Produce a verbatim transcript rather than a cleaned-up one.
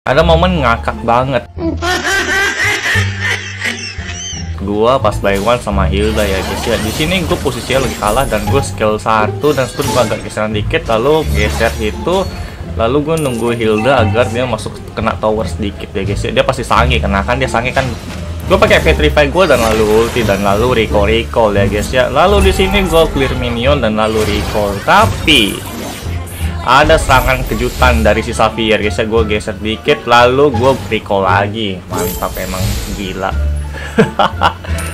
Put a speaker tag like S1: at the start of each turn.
S1: Ada momen ngakak banget. Gua pas by one sama Hilda ya guys ya. Di sini gue posisinya lagi kalah dan gue skill satu dan stun gue agak geseran dikit, lalu geser itu, lalu gue nunggu Hilda agar dia masuk kena tower sedikit ya guys ya. Dia pasti sange karena kan dia sange kan. Gue pakai petrify gue dan lalu ulti dan lalu recall recall ya guys ya. Lalu di sini gue clear minion dan lalu recall, tapi ada serangan kejutan dari si Xavier guys ya. Gue geser dikit lalu gue recall lagi. Mantap, emang gila.